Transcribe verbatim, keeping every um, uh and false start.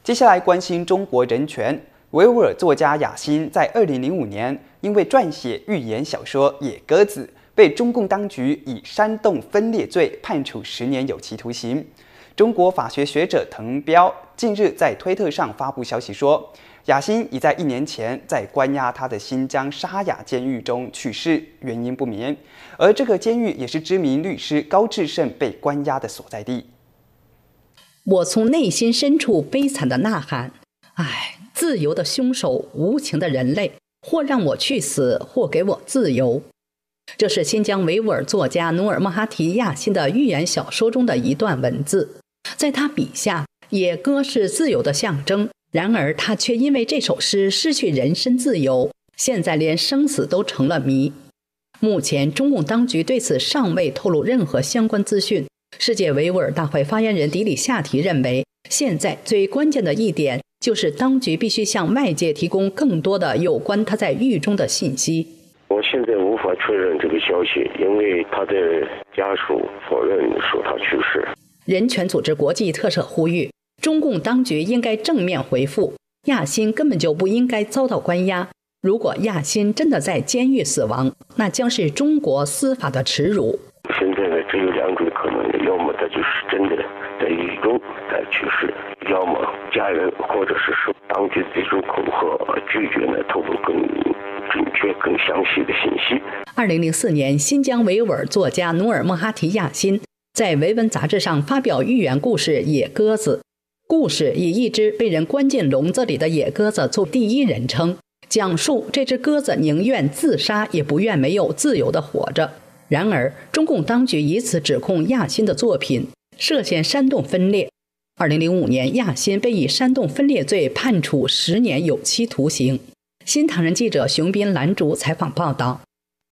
接下来关心中国人权。维吾尔作家雅辛在二零零五年因为撰写寓言小说《野鸽子》，被中共当局以煽动分裂罪判处十年有期徒刑。中国法学学者滕彪近日在推特上发布消息说，雅辛已在一年前在关押他的新疆沙雅监狱中去世，原因不明。而这个监狱也是知名律师高志胜被关押的所在地。 我从内心深处悲惨的呐喊：唉，自由的凶手，无情的人类，或让我去死，或给我自由。这是新疆维吾尔作家努尔穆哈提亚辛的寓言小说中的一段文字。在他笔下，野鸽是自由的象征，然而他却因为这首诗失去人身自由，现在连生死都成了谜。目前中共当局对此尚未透露任何相关资讯。世界维吾尔大会发言人迪里夏提认为，现在最关键的一点就是当局必须向外界提供更多的有关他在狱中的信息。 我现在无法确认这个消息，因为他的家属否认说他去世。 人权组织国际特赦呼吁，中共当局应该正面回复，亚辛根本就不应该遭到关押。如果亚辛真的在监狱死亡，那将是中国司法的耻辱。 现在呢，只有两种可能，要么他就是真的在狱中在去世，要么家人或者是受当局这种恐吓而拒绝呢透露更准确、更详细的信息。 二零零四年，新疆维吾尔作家努尔穆哈提亚辛在维文杂志上发表寓言故事《野鸽子》，故事以一只被人关进笼子里的野鸽子做第一人称，讲述这只鸽子宁愿自杀也不愿没有自由地活着。然而，中共当局以此指控亚辛的作品涉嫌煽动分裂。二零零五年，亚辛被以煽动分裂罪判处十年有期徒刑。新唐人记者熊斌兰竹采访报道。